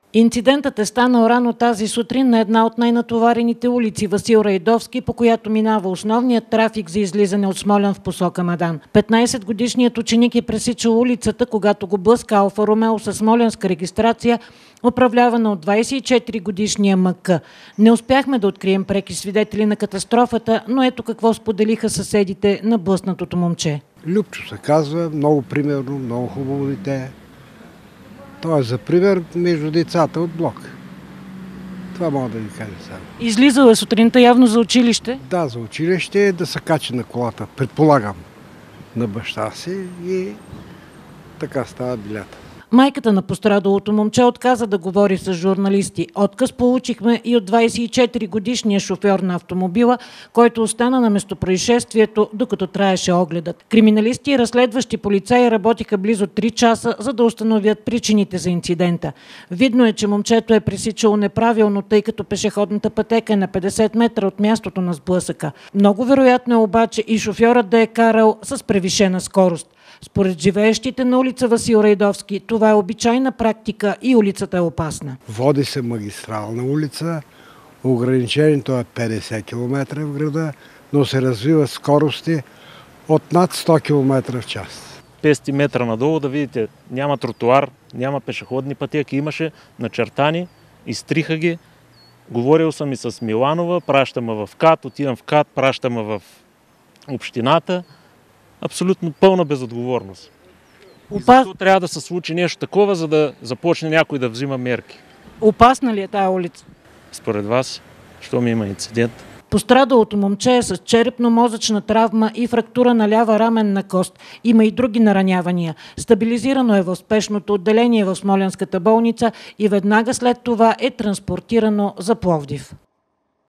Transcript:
Инцидентът е станал рано тази сутрин на една от най-натоварените улици Васил Райдовски, по която минава основният трафик за излизане от Смолян в посока Мадан. 15-годишният ученик е пресичал улицата, когато го блъска Алфа Ромео със смолянска регистрация, управлявана от 24-годишния МК. Не успяхме да открием преки свидетели на катастрофата, но ето какво споделиха съседите на блъснатото момче. Любчо се казва, много примерно, много хубаво дете. Той е за пример между децата от блок. Това мога да ви кажа само. Излизал е сутринта явно за училище? Да, за училище, да се качи на колата, предполагам, на баща си и така става билята. Майката на пострадалото момче отказа да говори с журналисти. Отказ получихме и от 24-годишния шофьор на автомобила, който остана на местопроизшествието, докато траеше огледът. Криминалисти и разследващи полицаи работиха близо 3 часа, за да установят причините за инцидента. Видно е, че момчето е пресичало неправилно, тъй като пешеходната пътека е на 50 метра от мястото на сблъсъка. Много вероятно е обаче и шофьорът да е карал с превишена скорост. Според живеещите на улица Васил Райдовски, това е обичайна практика и улицата е опасна. Води се магистрална улица, ограничението е 50 км в града, но се развива скорости от над 100 км в час. 50 метра надолу да видите, няма тротуар, няма пешеходни пътеки, имаше начертани, изтриха ги. Говорил съм и с Миланова, пращаме в КАТ, отивам в КАТ, пращаме в общината. Абсолютно пълна безотговорност. Защо трябва да се случи нещо такова, за да започне някой да взима мерки? Опасна ли е тая улица? Според вас, що ми има инцидент? Пострадалото момче е с черепно-мозъчна травма и фрактура на лява раменна кост. Има и други наранявания. Стабилизирано е в спешното отделение в Смолянската болница и веднага след това е транспортирано за Пловдив.